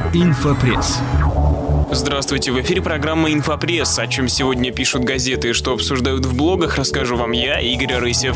Инфопресс. Здравствуйте, в эфире программа «Инфопресс». О чем сегодня пишут газеты и что обсуждают в блогах, расскажу вам я, Игорь Рысев.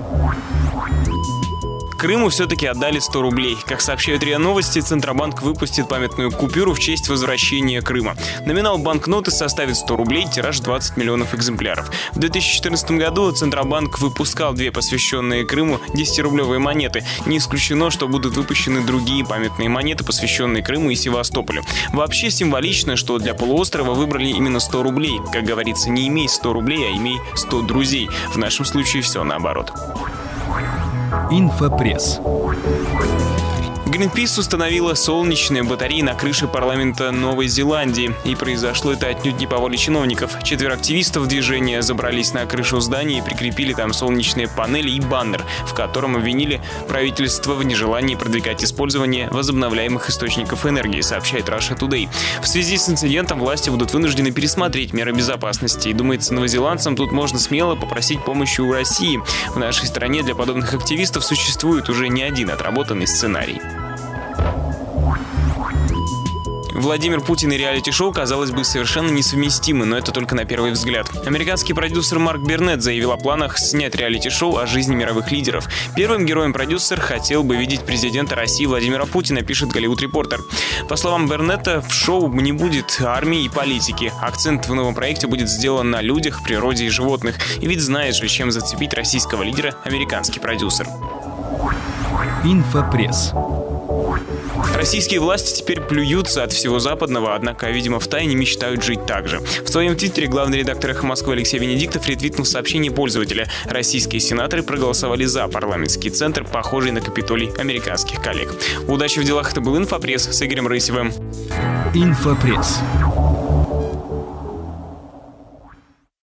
Крыму все-таки отдали 100 рублей. Как сообщают РИА Новости, Центробанк выпустит памятную купюру в честь возвращения Крыма. Номинал банкноты составит 100 рублей, тираж 20 миллионов экземпляров. В 2014 году Центробанк выпускал две посвященные Крыму 10-рублевые монеты. Не исключено, что будут выпущены другие памятные монеты, посвященные Крыму и Севастополю. Вообще символично, что для полуострова выбрали именно 100 рублей. Как говорится, не имей 100 рублей, а имей 100 друзей. В нашем случае все наоборот. Инфопресс. Greenpeace установила солнечные батареи на крыше парламента Новой Зеландии. И произошло это отнюдь не по воле чиновников. 4 активистов движения забрались на крышу здания и прикрепили там солнечные панели и баннер, в котором обвинили правительство в нежелании продвигать использование возобновляемых источников энергии, сообщает Russia Today. В связи с инцидентом власти будут вынуждены пересмотреть меры безопасности. И думается, новозеландцам тут можно смело попросить помощи у России. В нашей стране для подобных активистов существует уже не один отработанный сценарий. Владимир Путин и реалити-шоу, казалось бы, совершенно несовместимы, но это только на первый взгляд. Американский продюсер Марк Бернетт заявил о планах снять реалити-шоу о жизни мировых лидеров. Первым героем продюсер хотел бы видеть президента России Владимира Путина, пишет Голливуд Репортер. По словам Бернетта, в шоу не будет армии и политики. Акцент в новом проекте будет сделан на людях, природе и животных. И ведь знает же, чем зацепить российского лидера американский продюсер. Инфопресс. Российские власти теперь плюются от всего западного, однако, видимо, втайне мечтают жить так же. В своем твиттере главный редактор «Эхо Москвы» Алексей Венедиктов ретвитнул сообщение пользователя. Российские сенаторы проголосовали за парламентский центр, похожий на Капитолий американских коллег. Удачи в делах. Это был Инфопресс с Игорем Рысевым. Инфопресс.